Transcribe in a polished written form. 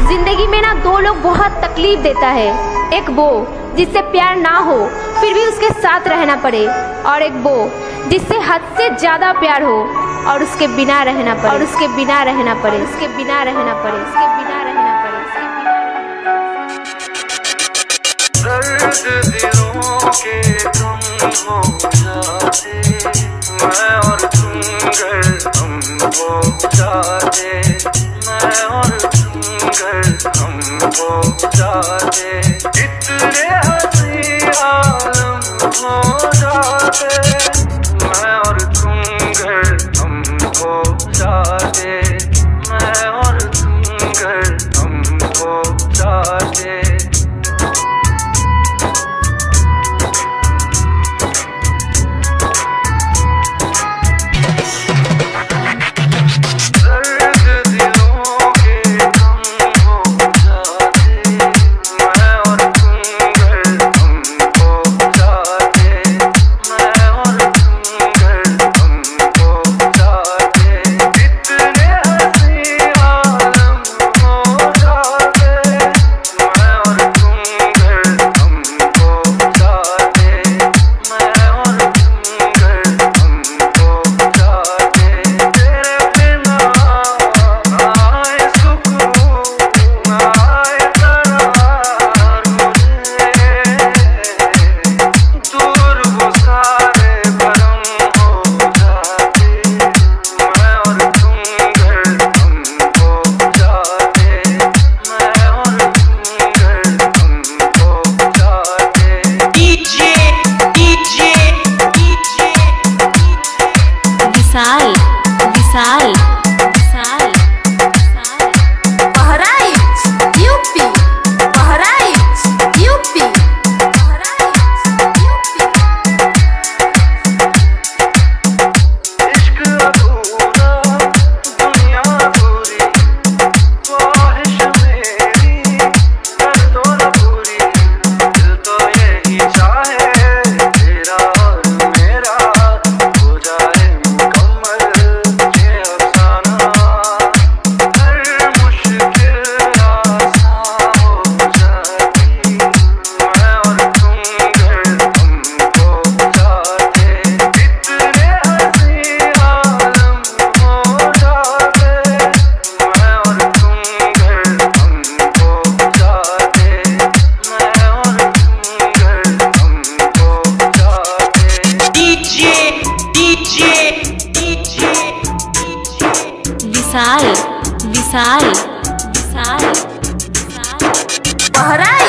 जिंदगी में ना दो लोग बहुत तकलीफ देता है। एक वो जिससे प्यार ना हो फिर भी उसके साथ रहना पड़े, और एक वो जिससे हद से ज्यादा प्यार हो और उसके बिना रहना पड़े, और उसके बिना रहना पड़े, उसके बिना रहना पड़े, उसके बिना रहना पड़े, उसके बिना दर्द दिलों के तुम हो जाते, मैं और तुम घर हम हो जाते, मैं और तुम घर हम हो जाते, इतने हंसी आलम हो जाते, मैं और तुम घर हम हो जाते, मैं और तुम घर हम हो जाते। विशाल विशाल विशाल विशाल